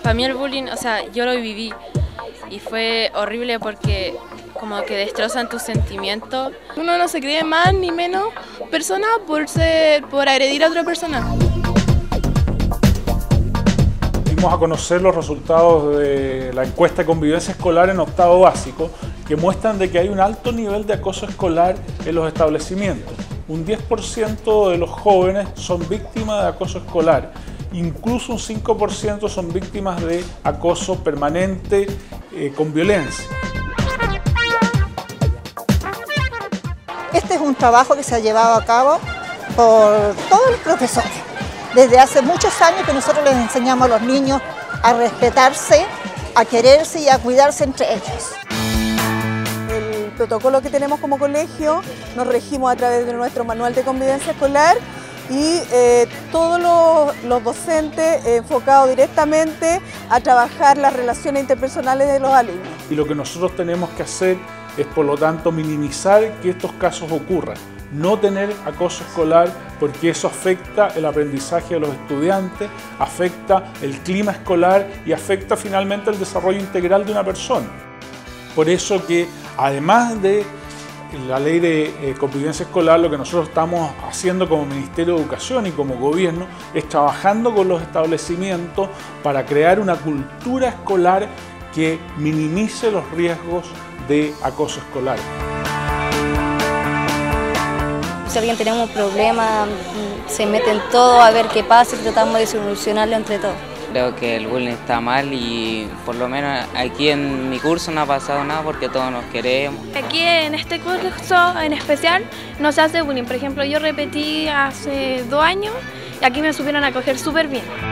Para mí el bullying, o sea, yo lo viví y fue horrible porque como que destrozan tus sentimientos. Uno no se cree más ni menos persona por agredir a otra persona. Dimos a conocer los resultados de la encuesta de convivencia escolar en octavo básico, que muestran de que hay un alto nivel de acoso escolar en los establecimientos. Un 10% de los jóvenes son víctimas de acoso escolar, incluso un 5% son víctimas de acoso permanente con violencia. Este es un trabajo que se ha llevado a cabo por todos los profesores. Desde hace muchos años que nosotros les enseñamos a los niños a respetarse, a quererse y a cuidarse entre ellos. El protocolo que tenemos como colegio nos regimos a través de nuestro manual de convivencia escolar y todos los docentes enfocados directamente a trabajar las relaciones interpersonales de los alumnos. Y lo que nosotros tenemos que hacer es, por lo tanto, minimizar que estos casos ocurran. No tener acoso escolar, porque eso afecta el aprendizaje de los estudiantes, afecta el clima escolar y afecta finalmente el desarrollo integral de una persona. Por eso que, además de la ley de convivencia escolar, lo que nosotros estamos haciendo como Ministerio de Educación y como gobierno es trabajando con los establecimientos para crear una cultura escolar que minimice los riesgos de acoso escolar. Si alguien tenemos un problema, se meten todo a ver qué pasa y tratamos de solucionarlo entre todos. Creo que el bullying está mal y por lo menos aquí en mi curso no ha pasado nada porque todos nos queremos. Aquí en este curso en especial no se hace bullying. Por ejemplo, yo repetí hace 2 años y aquí me supieron acoger súper bien.